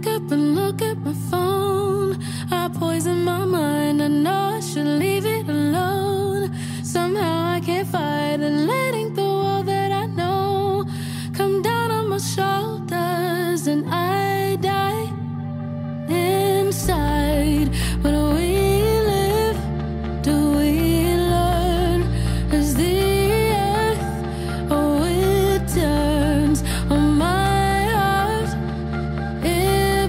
wake up and look at my phone, I poison my mind. I know I should leave it alone. Somehow I can't fight and letting the world that I know come down on my shoulders, and I die inside. When we live, do we learn? Is the earth, oh, it turns on my heart, it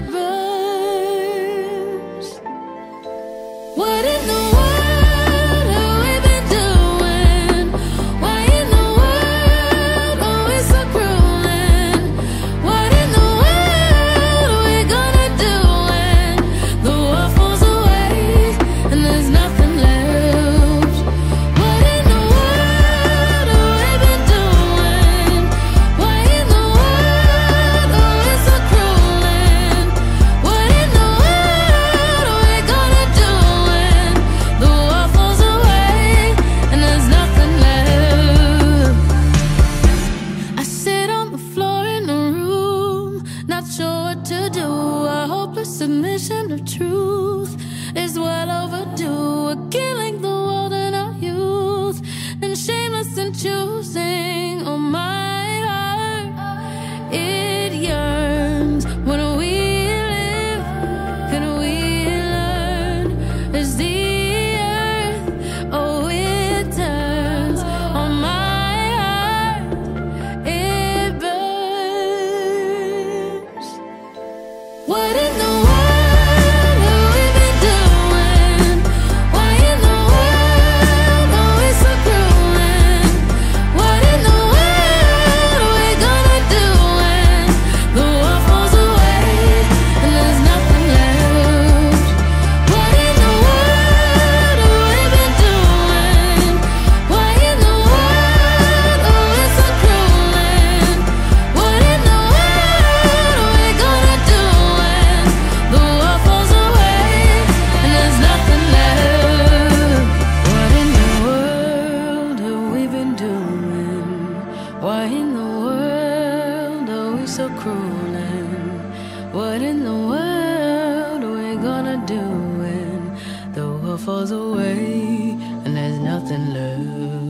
burns. What in the world have we been doing? Why in the world are we so cruel? And what in the world are we gonna do when the world falls away and there's nothing left? What in the world have we been doing? Why in the world are we so cruel? And what in the world are we gonna do when the world falls away and there's nothing left? I sit on the floor in a room, not sure what to do. A hopeless submission of truth is well overdue. We're killing the world and our youth, and shameless in choosing. Oh, my heart, it yearns. When we live, can we learn? Is the earth, oh, it turns on my heart, it burns. What in the world have we been doing? Why in the world are we so cruel? And what in the world are we gonna do when the world falls away and there's nothing left? What in the world have we been doing? Why in the world are we so cruel? And what in the world are we gonna do when the world falls away and there's nothing left? What in the world have we been doing? Why in the world are we so cruel? And what in the world are we gonna do when the world falls away and there's nothing left?